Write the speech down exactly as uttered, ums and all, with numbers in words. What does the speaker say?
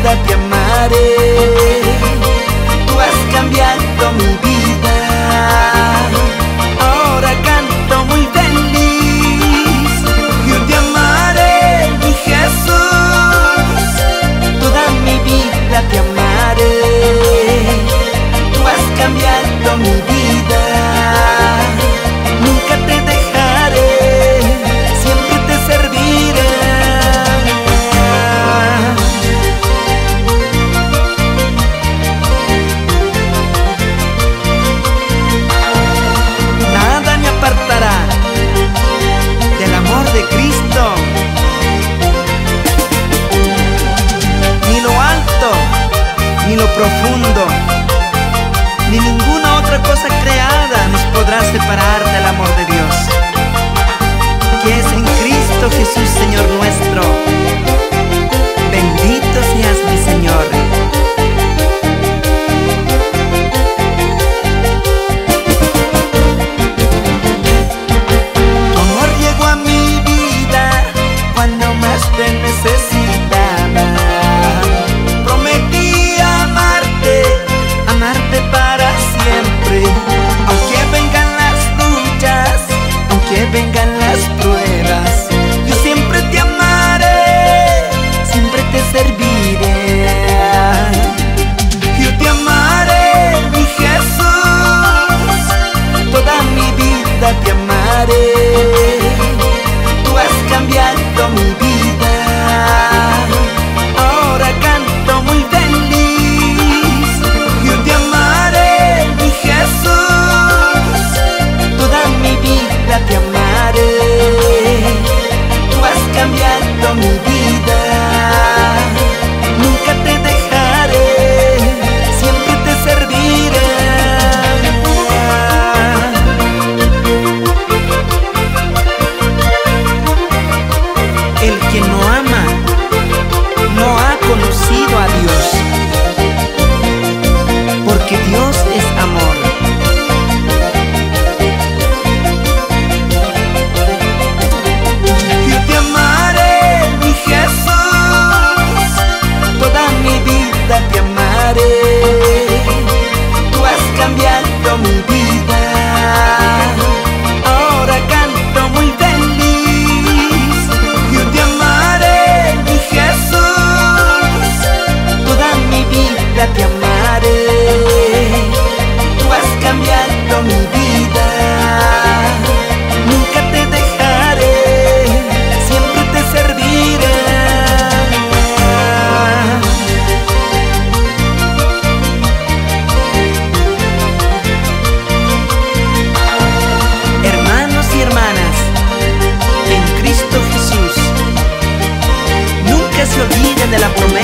vida te amaré. Tú has cambiado mi vida, ahora canto muy feliz. Yo te amaré, mi Jesús, toda mi vida te amaré. Tú has cambiado mi vida, nunca te dejaré, siempre te serviré. Nada me apartará del amor de Cristo, ni lo alto, ni lo profundo, ni ninguna otra cosa creada nos podrá separar del amor de Dios, que es en Cristo Jesús, Señor nuestro. Bendito seas, mi Señor. Tu amor llegó a mi vida cuando más te necesitaba. Prometí amarte, amarte para siempre, aunque vengan las luchas, aunque vengan las pruebas. Yo siempre te amaré, siempre te serviré. Yo te amaré, mi Jesús, toda mi vida te amaré. Tú has cambiado mi vida, ahora canto muy feliz. Yo te amaré, mi Jesús, toda mi vida te amaré. Tú has cambiado mi vida, nunca te dejaré, siempre te serviré. El que no ama no ha conocido a Dios, porque Dios es amor. Yo te amaré, mi Jesús, toda mi vida te amaré. Tú has cambiado mi vida, ahora canto muy feliz. Yo te amaré, mi Jesús, toda mi vida te amaré. Tú has cambiado mi vida, nunca te dejaré, siempre te serviré. Hermanos y hermanas, en Cristo Jesús, nunca se olviden de la promesa